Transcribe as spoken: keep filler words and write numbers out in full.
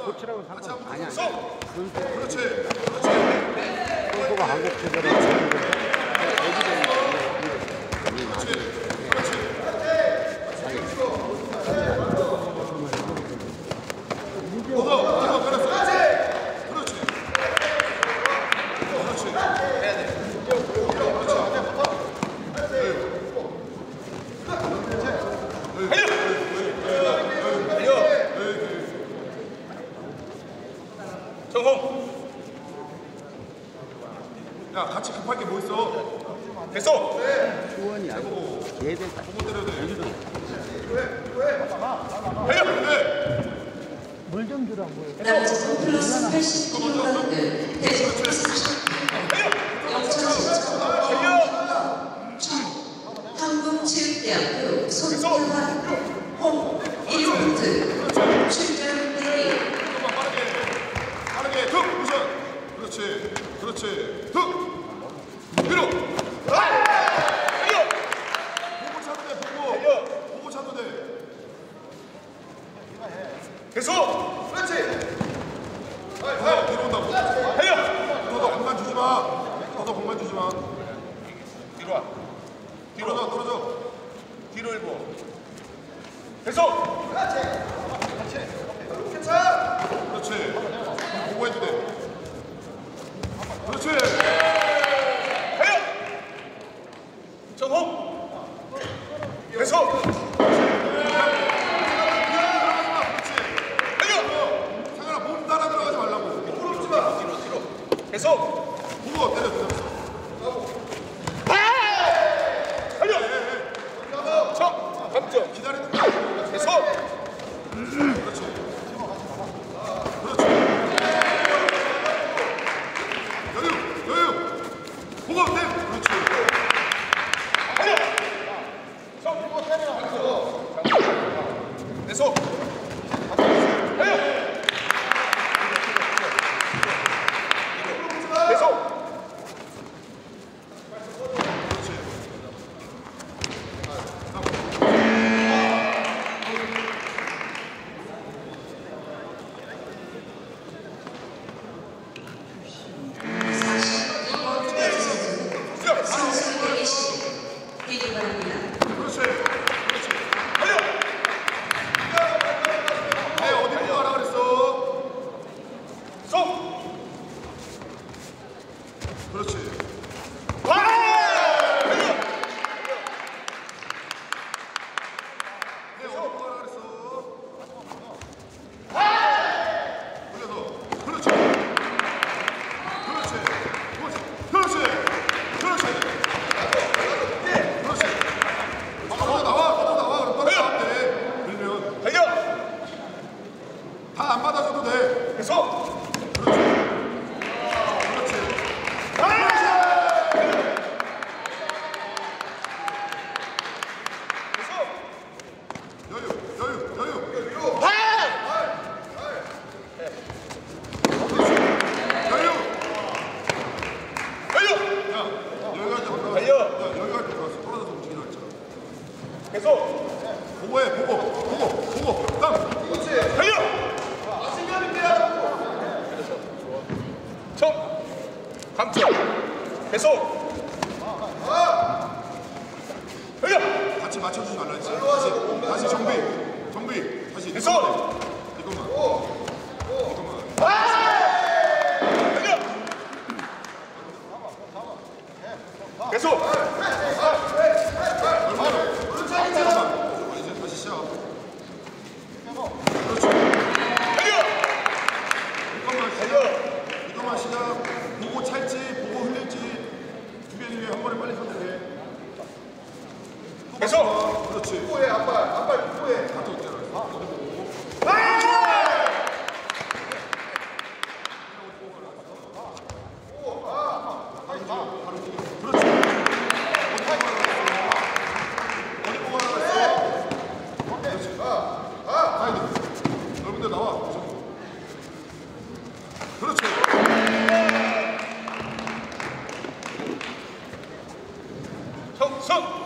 코치라고 상관 아니야. 그렇지. 그렇지. 선수가 한국 체제로 지는 건데 그렇지. 야, 같이 급할 게 뭐 있어? 됐어! 수원이 아니고 걔들 딱 때려야 돼. 물 좀 주라 물. 남자선 플러스 팔십 킬로그램 대전 삼십 한국체육대학교 손태환 홍 일 라운드 출전 대기. 빠르게 툭! 우선! 그렇지. 그렇지. 툭! 위로! 보고 차도 돼, 보고! 보고 차도 돼. 계속! 그렇지! 어, 뒤로 온다고. 달려! 너도 공간 주지 마. 너도 공간 주지 마. 뒤로 와. 뒤로 떨어져, 떨어져. 뒤로 일고. 계속! 그렇지! 그렇지! 괜찮아! 그렇지. 보고 해도 돼. 그렇지! 달려! 정호! 계속! 계속! 보고 때려 들었어. 달려! 쳐! 감점! 기다리는 거야. 계속! 그렇지. 그렇지. 여유! 여유! 보고 때! 그렇지. 달려! 쳐! 보고 때려. 계속! 달려! 계속! 그렇지. 와! 달려! 내 어디 뭐라 그랬어? 올려서. 그렇지. 그렇지. 그렇지. 그렇지. 그렇지. 그렇지. 나와, 나와. 떨어 나와. 그럼 떨어 나와 돼. 밀면. 달려! 다 안 받아줘도 돼. 계속. 계속! 보고해, 보고! 보고! 보고! 땅! 그렇지! 달려! 자신감 있게 하자고! 쳐! 감쳐! 계속! 달려! 같이 맞춰주지 말라 했지. 다시, 다시 정비! 정비! 다시. 계속! 이것만. 이것만. 달려! 계속! 보고 찰지, 보고 흘릴지 두 개 중에 한 번에 빨리 선택해. 계속! 그렇지. 보고해, 앞발, 앞발 보고해. 다 또 있잖아. 어디 보고. 그렇지. 어디 보고 하라고 했어? 그렇지. 아, 아, 가이드. 여러분들 나와. 그렇지. 성성!